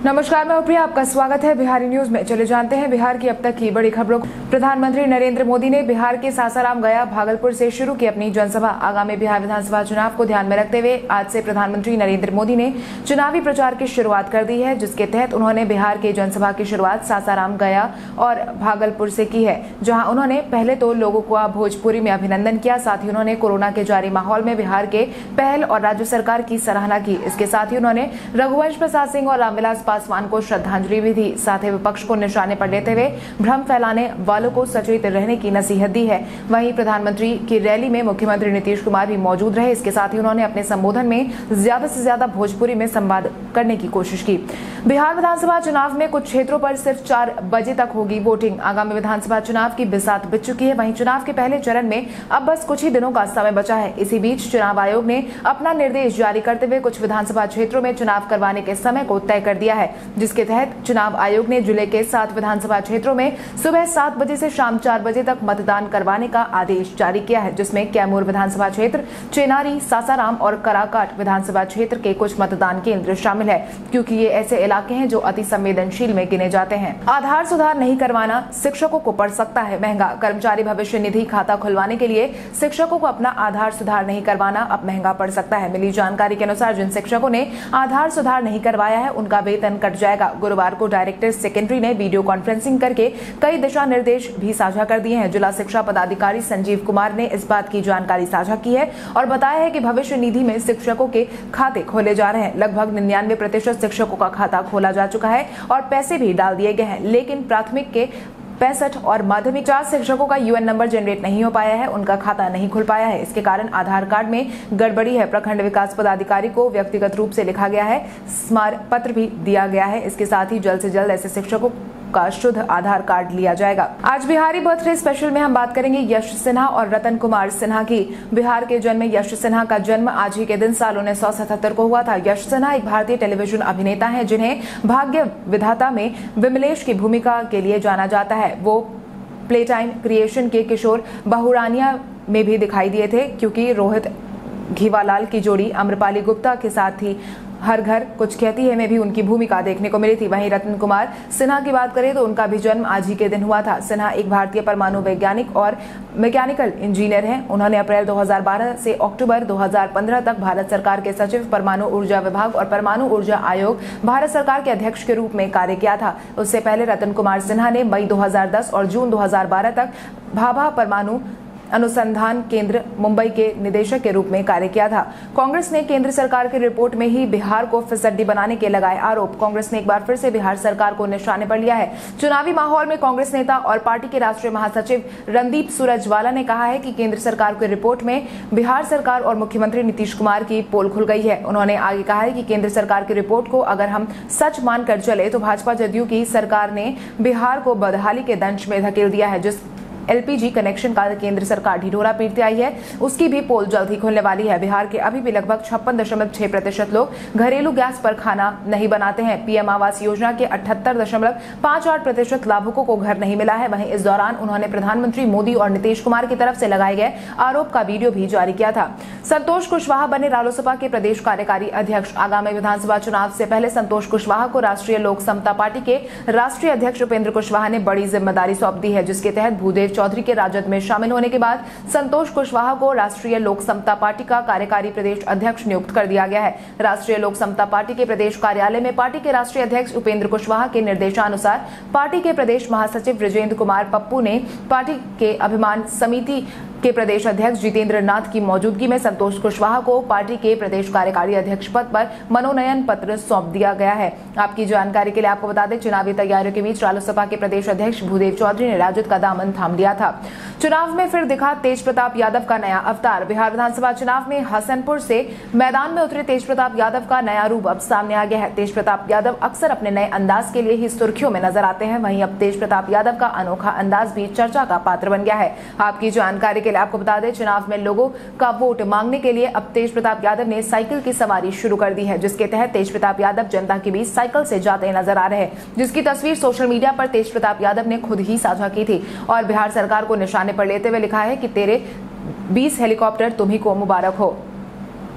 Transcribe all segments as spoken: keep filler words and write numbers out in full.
नमस्कार, मैं प्रिया, आपका स्वागत है बिहारी न्यूज में। चले जानते हैं बिहार की अब तक की बड़ी खबरों को। प्रधानमंत्री नरेंद्र मोदी ने बिहार के सासाराम, गया, भागलपुर से शुरू की अपनी जनसभा। आगामी बिहार विधानसभा चुनाव को ध्यान में रखते हुए आज से प्रधानमंत्री नरेंद्र मोदी ने चुनावी प्रचार की शुरुआत कर दी है, जिसके तहत उन्होंने बिहार के जनसभा की शुरुआत सासाराम, गया और भागलपुर से की है, जहाँ उन्होंने पहले तो लोगों को भोजपुरी में अभिनंदन किया। साथ ही उन्होंने कोरोना के जारी माहौल में बिहार के पहल और राज्य सरकार की सराहना की। इसके साथ ही उन्होंने रघुवंश प्रसाद सिंह और रामविलास पासवान को श्रद्धांजलि भी दी। साथ ही विपक्ष को निशाने पर लेते हुए भ्रम फैलाने वालों को सचेत रहने की नसीहत दी है। वहीं प्रधानमंत्री की रैली में मुख्यमंत्री नीतीश कुमार भी मौजूद रहे। इसके साथ ही उन्होंने अपने संबोधन में ज्यादा से ज्यादा भोजपुरी में संवाद करने की कोशिश की। बिहार विधानसभा चुनाव में कुछ क्षेत्रों पर सिर्फ चार बजे तक होगी वोटिंग। आगामी विधानसभा चुनाव की बिसात बिछ चुकी है। वहीं चुनाव के पहले चरण में अब बस कुछ ही दिनों का समय बचा है। इसी बीच चुनाव आयोग ने अपना निर्देश जारी करते हुए कुछ विधानसभा क्षेत्रों में चुनाव करवाने के समय को तय कर दिया है, जिसके तहत चुनाव आयोग ने जिले के सात विधानसभा क्षेत्रों में सुबह सात बजे से शाम चार बजे तक मतदान करवाने का आदेश जारी किया है, जिसमें कैमूर विधानसभा क्षेत्र, चेनारी, सासाराम और कराकाट विधानसभा क्षेत्र के कुछ मतदान केंद्र शामिल है, क्योंकि ये ऐसे इलाके हैं जो अति संवेदनशील में गिने जाते हैं। आधार सुधार नहीं करवाना शिक्षकों को पड़ सकता है महंगा। कर्मचारी भविष्य निधि खाता खुलवाने के लिए शिक्षकों को अपना आधार सुधार नहीं करवाना अब महंगा पड़ सकता है। मिली जानकारी के अनुसार जिन शिक्षकों ने आधार सुधार नहीं करवाया है, उनका वेतन कट जाएगा। गुरुवार को डायरेक्टर सेकेंडरी ने वीडियो कॉन्फ्रेंसिंग करके कई दिशा निर्देश भी साझा कर दिए हैं। जिला शिक्षा पदाधिकारी संजीव कुमार ने इस बात की जानकारी साझा की है और बताया है कि भविष्य निधि में शिक्षकों के खाते खोले जा रहे हैं। लगभग निन्यानवे प्रतिशत शिक्षकों का खाता खोला जा चुका है और पैसे भी डाल दिए गए हैं, लेकिन प्राथमिक के पैंसठ और माध्यमिक चार शिक्षकों का यूएन नंबर जनरेट नहीं हो पाया है, उनका खाता नहीं खुल पाया है। इसके कारण आधार कार्ड में गड़बड़ी है। प्रखंड विकास पदाधिकारी को व्यक्तिगत रूप से लिखा गया है, स्मारक पत्र भी दिया गया है। इसके साथ ही जल्द से जल्द ऐसे शिक्षकों का शुद्ध आधार कार्ड लिया जाएगा। आज बिहारी बर्थडे स्पेशल में हम बात करेंगे यश सिन्हा और रतन कुमार सिन्हा की। बिहार के जन्म यश सिन्हा का जन्म आज ही के दिन साल उन्नीस सौ सतहत्तर को हुआ था। यश सिन्हा एक भारतीय टेलीविजन अभिनेता हैं, जिन्हें भाग्य विधाता में विमलेश की भूमिका के लिए जाना जाता है। वो प्ले टाइम क्रिएशन के किशोर बहुरानिया में भी दिखाई दिए थे, क्योंकि रोहित घीवालाल की जोड़ी आम्रपाली गुप्ता के साथ ही हर घर कुछ कहती है में भी उनकी भूमिका देखने को मिली थी। वहीं रतन कुमार सिन्हा की बात करें तो उनका भी जन्म आज ही के दिन हुआ था। सिन्हा एक भारतीय परमाणु वैज्ञानिक और मैकेनिकल इंजीनियर हैं। उन्होंने अप्रैल दो हज़ार बारह से अक्टूबर दो हज़ार पंद्रह तक भारत सरकार के सचिव, परमाणु ऊर्जा विभाग और परमाणु ऊर्जा आयोग, भारत सरकार के अध्यक्ष के रूप में कार्य किया था। उससे पहले रतन कुमार सिन्हा ने मई दो हज़ार दस और जून दो हज़ार बारह तक भाभा परमाणु अनुसंधान केंद्र मुंबई के निदेशक के रूप में कार्य किया था। कांग्रेस ने केंद्र सरकार की रिपोर्ट में ही बिहार को फिसड्डी बनाने के लगाए आरोप। कांग्रेस ने एक बार फिर से बिहार सरकार को निशाने पर लिया है। चुनावी माहौल में कांग्रेस नेता और पार्टी के राष्ट्रीय महासचिव रणदीप सुरजवाला ने कहा है कि केंद्र सरकार की रिपोर्ट में बिहार सरकार और मुख्यमंत्री नीतीश कुमार की पोल खुल गई है। उन्होंने आगे कहा है कि केंद्र सरकार की रिपोर्ट को अगर हम सच मानकर चले तो भाजपा जदयू की सरकार ने बिहार को बदहाली के दंश में धकेल दिया है। जिस एलपीजी कनेक्शन का केंद्र सरकार ढिढोरा पीटती आई है, उसकी भी पोल जल्द ही खुलने वाली है। बिहार के अभी भी लगभग छप्पन दशमलव छह प्रतिशत लोग घरेलू गैस पर खाना नहीं बनाते हैं। पीएम आवास योजना के अठहत्तर दशमलव पांच आठ प्रतिशत लाभुकों को घर नहीं मिला है। वहीं इस दौरान उन्होंने प्रधानमंत्री मोदी और नीतीश कुमार की तरफ से लगाए गए आरोप का वीडियो भी जारी किया था। संतोष कुशवाहा बने रालोसपा के प्रदेश कार्यकारी अध्यक्ष। आगामी विधानसभा चुनाव से पहले संतोष कुशवाहा को राष्ट्रीय लोक समता पार्टी के राष्ट्रीय अध्यक्ष उपेंद्र कुशवाहा ने बड़ी जिम्मेदारी सौंप दी है, जिसके तहत भूदेव चौधरी के राजद में शामिल होने के बाद संतोष कुशवाहा को राष्ट्रीय लोक समता पार्टी का कार्यकारी प्रदेश अध्यक्ष नियुक्त कर दिया गया है। राष्ट्रीय लोक समता पार्टी के प्रदेश कार्यालय में पार्टी के राष्ट्रीय अध्यक्ष उपेंद्र कुशवाहा के निर्देशानुसार पार्टी के प्रदेश महासचिव ब्रजेंद्र कुमार पप्पू ने पार्टी के अभिमान समिति के प्रदेश अध्यक्ष जितेंद्र नाथ की मौजूदगी में संतोष कुशवाहा को पार्टी के प्रदेश कार्यकारी अध्यक्ष पद पर मनोनयन पत्र सौंप दिया गया है। आपकी जानकारी के लिए आपको बता दें, चुनावी तैयारियों के बीच रालोसपा के प्रदेश अध्यक्ष भूदेव चौधरी ने राजद का दामन थाम लिया था। चुनाव में फिर दिखा तेज प्रताप यादव का नया अवतार। बिहार विधानसभा चुनाव में हसनपुर से मैदान में उतरे तेज प्रताप यादव का नया रूप अब सामने आ गया है। तेज प्रताप यादव अक्सर अपने नए अंदाज के लिए ही सुर्खियों में नजर आते हैं। वहीं अब तेज प्रताप यादव का अनोखा अंदाज भी चर्चा का पात्र बन गया है। आपकी जानकारी के लिए आपको बता दें, चुनाव में लोगों का वोट मांगने के लिए अब तेज प्रताप यादव ने साइकिल की सवारी शुरू कर दी है, जिसके तहत तेज प्रताप यादव जनता के बीच साइकिल से जाते नजर आ रहे हैं, जिसकी तस्वीर सोशल मीडिया पर तेज प्रताप यादव ने खुद ही साझा की थी और बिहार सरकार को निशाने पर लेते हुए लिखा है कि तेरे बीस हेलीकॉप्टर तुम्ही को मुबारक हो।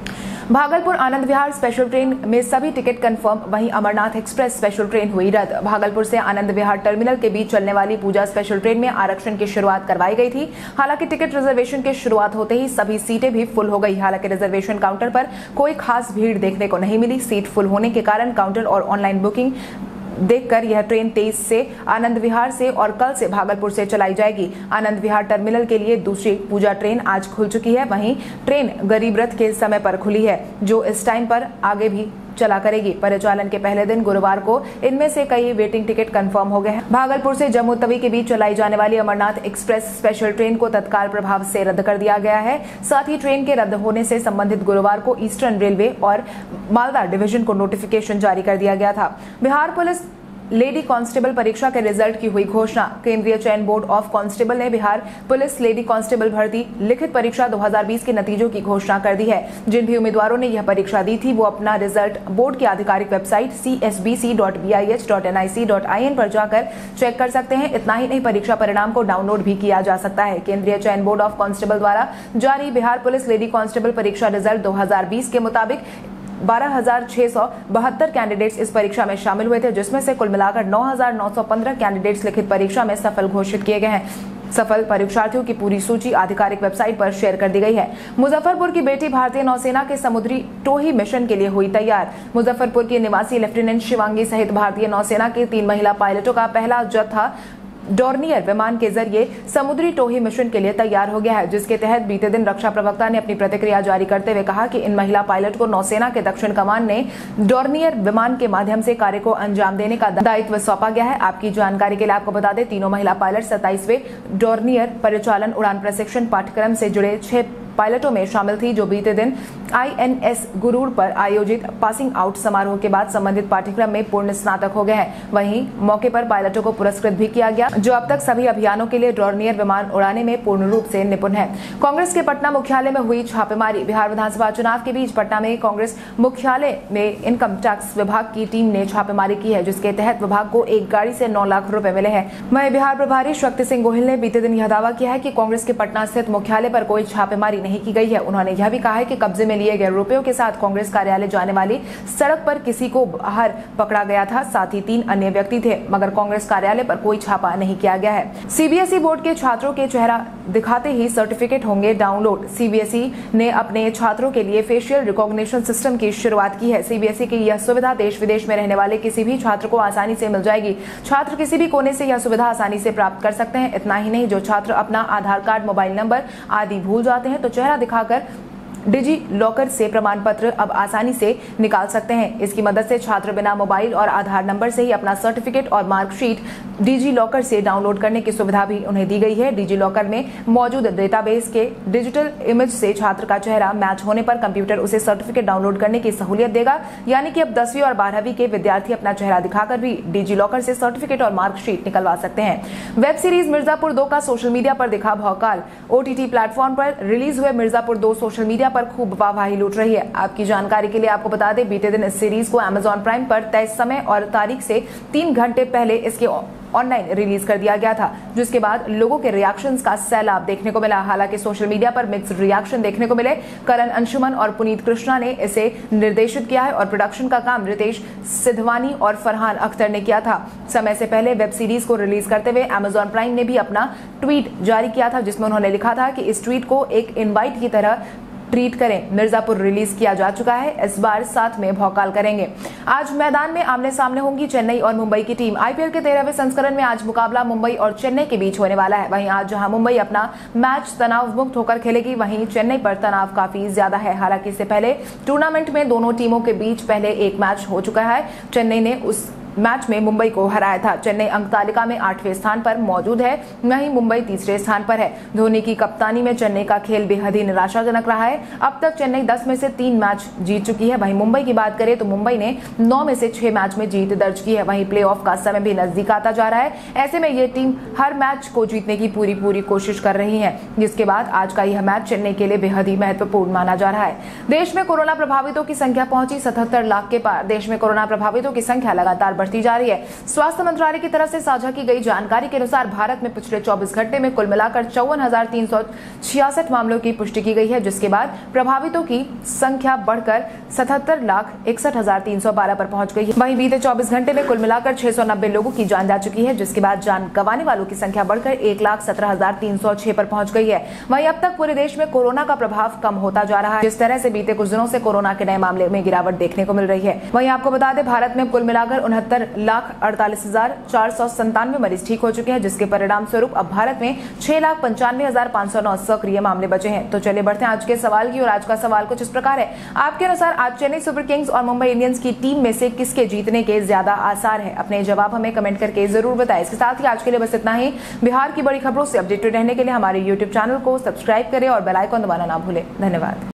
भागलपुर आनंद विहार स्पेशल ट्रेन में सभी टिकट कंफर्म, वहीं अमरनाथ एक्सप्रेस स्पेशल ट्रेन हुई रद्द। भागलपुर से आनंद विहार टर्मिनल के बीच चलने वाली पूजा स्पेशल ट्रेन में आरक्षण की शुरुआत करवाई गई थी। हालांकि टिकट रिजर्वेशन की शुरुआत होते ही सभी सीटें भी फुल हो गई। हालांकि रिजर्वेशन काउंटर पर कोई खास भीड़ देखने को नहीं मिली। सीट फुल होने के कारण काउंटर और ऑनलाइन बुकिंग देखकर यह ट्रेन तेईस से आनंद विहार से और कल से भागलपुर से चलाई जाएगी। आनंद विहार टर्मिनल के लिए दूसरी पूजा ट्रेन आज खुल चुकी है। वहीं ट्रेन गरीब रथ के समय पर खुली है, जो इस टाइम पर आगे भी चला करेगी। परिचालन के पहले दिन गुरुवार को इनमें से कई वेटिंग टिकट कंफर्म हो गए हैं। भागलपुर से जम्मू तवी के बीच चलाई जाने वाली अमरनाथ एक्सप्रेस स्पेशल ट्रेन को तत्काल प्रभाव से रद्द कर दिया गया है। साथ ही ट्रेन के रद्द होने से संबंधित गुरुवार को ईस्टर्न रेलवे और मालदा डिवीजन को नोटिफिकेशन जारी कर दिया गया था। बिहार पुलिस लेडी कांस्टेबल परीक्षा के रिजल्ट की हुई घोषणा। केंद्रीय चयन बोर्ड ऑफ कांस्टेबल ने बिहार पुलिस लेडी कांस्टेबल भर्ती लिखित परीक्षा दो हज़ार बीस के नतीजों की घोषणा कर दी है। जिन भी उम्मीदवारों ने यह परीक्षा दी थी वो अपना रिजल्ट बोर्ड की आधिकारिक website C S B C dot B I H dot N I C dot I N पर जाकर चेक कर सकते हैं। इतना ही नहीं, परीक्षा परिणाम को डाउनलोड भी किया जा सकता है। केंद्रीय चयन बोर्ड ऑफ कांस्टेबल द्वारा जारी बिहार पुलिस लेडी कांस्टेबल परीक्षा रिजल्ट दो हज़ार बीस के मुताबिक बारह हजार छह सौ बहत्तर कैंडिडेट्स इस परीक्षा में शामिल हुए थे, जिसमें से कुल मिलाकर नौ हजार नौ सौ पंद्रह कैंडिडेट्स लिखित परीक्षा में सफल घोषित किए गए हैं। सफल परीक्षार्थियों की पूरी सूची आधिकारिक वेबसाइट पर शेयर कर दी गई है। मुजफ्फरपुर की बेटी भारतीय नौसेना के समुद्री टोही मिशन के लिए हुई तैयार। मुजफ्फरपुर की निवासी लेफ्टिनेंट शिवांगी सहित भारतीय नौसेना के तीन महिला पायलटों का पहला जत्था डॉर्नियर विमान के जरिए समुद्री टोही मिशन के लिए तैयार हो गया है, जिसके तहत बीते दिन रक्षा प्रवक्ता ने अपनी प्रतिक्रिया जारी करते हुए कहा कि इन महिला पायलट को नौसेना के दक्षिण कमान ने डॉर्नियर विमान के माध्यम से कार्य को अंजाम देने का दायित्व सौंपा गया है। आपकी जानकारी के लिए आपको बता दें, तीनों महिला पायलट सत्ताईसवें डॉर्नियर परिचालन उड़ान प्रशिक्षण पाठ्यक्रम से जुड़े छह पायलटों में शामिल थी, जो बीते दिन आई एन एस गुरूर पर आयोजित पासिंग आउट समारोह के बाद संबंधित पाठ्यक्रम में पूर्ण स्नातक हो गए हैं। वहीं मौके पर पायलटों को पुरस्कृत भी किया गया, जो अब तक सभी अभियानों के लिए डॉर्नियर विमान उड़ाने में पूर्ण रूप से निपुण है। कांग्रेस के पटना मुख्यालय में हुई छापेमारी। बिहार विधानसभा चुनाव के बीच पटना में कांग्रेस मुख्यालय में इनकम टैक्स विभाग की टीम ने छापेमारी की है, जिसके तहत विभाग को एक गाड़ी से नौ लाख रुपए मिले हैं। वहीं बिहार प्रभारी शक्ति सिंह गोहिल ने बीते दिन यह दावा किया है कि कांग्रेस के पटना स्थित मुख्यालय पर कोई छापेमारी नहीं की गई है। उन्होंने यह भी कहा है कि कब्जे में लिए गए रुपयों के साथ कांग्रेस कार्यालय जाने वाली सड़क पर किसी को बाहर पकड़ा गया था, साथ ही तीन अन्य व्यक्ति थे, मगर कांग्रेस कार्यालय पर कोई छापा नहीं किया गया है। C B S E board के छात्रों के चेहरा दिखाते ही सर्टिफिकेट होंगे download. C B S E ने अपने छात्रों के लिए फेशियल रिकॉग्निशन सिस्टम की शुरुआत की है। सी बी एस ई की यह सुविधा देश विदेश में रहने वाले किसी भी छात्र को आसानी से मिल जाएगी। छात्र किसी भी कोने से यह सुविधा आसानी से प्राप्त कर सकते हैं। इतना ही नहीं, जो छात्र अपना आधार कार्ड, मोबाइल नंबर आदि भूल जाते हैं तो चेहरा दिखाकर डिजी लॉकर से प्रमाण पत्र अब आसानी से निकाल सकते हैं। इसकी मदद से छात्र बिना मोबाइल और आधार नंबर से ही अपना सर्टिफिकेट और मार्कशीट डिजी लॉकर से डाउनलोड करने की सुविधा भी उन्हें दी गई है। डिजी लॉकर में मौजूद डेटाबेस के डिजिटल इमेज से छात्र का चेहरा मैच होने पर कंप्यूटर उसे सर्टिफिकेट डाउनलोड करने की सहूलियत देगा। यानी कि अब दसवीं और बारहवीं के विद्यार्थी अपना चेहरा दिखाकर भी डिजी लॉकर से सर्टिफिकेट और मार्कशीट निकलवा सकते हैं। वेब सीरीज मिर्जापुर दो का सोशल मीडिया पर दिखा भौकाल। ओ टी टी प्लेटफॉर्म पर रिलीज हुए मिर्जापुर दो सोशल मीडिया पर खूब वाहवाही लूट रही है। आपकी जानकारी के लिए आपको बता दें, बीते दिन इस सीरीज को अमेजॉन प्राइम पर तय समय और तारीख से तीन घंटे पहले इसके ऑनलाइन रिलीज कर दिया गया था, जिसके बाद लोगों के रिएक्शंस का सैलाब देखने को मिला। हालांकि सोशल मीडिया पर मिक्स्ड रिएक्शन देखने को मिले। करण अंशुमन और पुनीत कृष्णा ने इसे निर्देशित किया है और प्रोडक्शन का काम रितेश सिद्धवानी और फरहान अख्तर ने किया था। समय से पहले वेब सीरीज को रिलीज करते हुए अमेजॉन प्राइम ने भी अपना ट्वीट जारी किया था, जिसमें उन्होंने लिखा था कि इस ट्वीट को एक इनवाइट की तरह ट्रीट करें। मिर्जापुर रिलीज किया जा चुका है, इस बार साथ में भौकाल करेंगे। आज मैदान में आमने सामने होंगी चेन्नई और मुंबई की टीम। आई पी एल के तेरहवें संस्करण में आज मुकाबला मुंबई और चेन्नई के बीच होने वाला है। वहीं आज जहां मुंबई अपना मैच तनाव मुक्त होकर खेलेगी, वहीं चेन्नई पर तनाव काफी ज्यादा है। हालांकि इससे पहले टूर्नामेंट में दोनों टीमों के बीच पहले एक मैच हो चुका है। चेन्नई ने उस मैच में मुंबई को हराया था। चेन्नई अंक तालिका में आठवें स्थान पर मौजूद है, वहीं मुंबई तीसरे स्थान पर है। धोनी की कप्तानी में चेन्नई का खेल बेहद ही निराशाजनक रहा है। अब तक चेन्नई दस में से तीन मैच जीत चुकी है। वहीं मुंबई की बात करें तो मुंबई ने नौ में से छह मैच में जीत दर्ज की है। वहीं प्लेऑफ का समय भी नजदीक आता जा रहा है। ऐसे में ये टीम हर मैच को जीतने की पूरी पूरी कोशिश कर रही है, जिसके बाद आज का यह मैच चेन्नई के लिए बेहद ही महत्वपूर्ण माना जा रहा है। देश में कोरोना प्रभावितों की संख्या पहुंची सतहत्तर लाख के पार। देश में कोरोना प्रभावितों की संख्या लगातार बढ़ती जा रही है। स्वास्थ्य मंत्रालय की तरफ से साझा की गई जानकारी के अनुसार भारत में पिछले चौबीस घंटे में कुल मिलाकर चौवन हजार तीन सौ छियासठ मामलों की पुष्टि की गई है, जिसके बाद प्रभावितों की संख्या बढ़कर सतहत्तर लाख इकसठ हजार तीन सौ बारह पर पहुंच गई है। वहीं बीते चौबीस घंटे में कुल मिलाकर छह सौ नब्बे लोगों की जान जा चुकी है, जिसके बाद जान गंवाने वालों की संख्या बढ़कर एक लाख सत्रह हजार तीन सौ छह पर पहुंच गई है। वहीं अब तक पूरे देश में कोरोना का प्रभाव कम होता जा रहा है। जिस तरह से बीते कुछ दिनों से कोरोना के नए मामले में गिरावट देखने को मिल रही है। वहीं आपको बता दें, भारत में कुल मिलाकर उनहत्तर लाख अड़तालीस हजार चार सौ संतानवे मरीज ठीक हो चुके हैं, जिसके परिणाम स्वरूप अब भारत में छह लाख पंचानवे हजार पाँच सौ नौ सक्रिय मामले बचे हैं। तो चलिए बढ़ते हैं आज के सवाल की ओर। आज का सवाल कुछ इस प्रकार है, आपके अनुसार आज चेन्नई सुपर किंग्स और मुंबई इंडियंस की टीम में से किसके जीतने के ज्यादा आसार है? अपने जवाब हमें कमेंट करके जरूर बताएं। इसके साथ ही आज के लिए बस इतना ही। बिहार की बड़ी खबरों से अपडेटेड रहने के लिए हमारे यूट्यूब चैनल को सब्सक्राइब करें और बेल आइकन दबाना ना भूलें। धन्यवाद।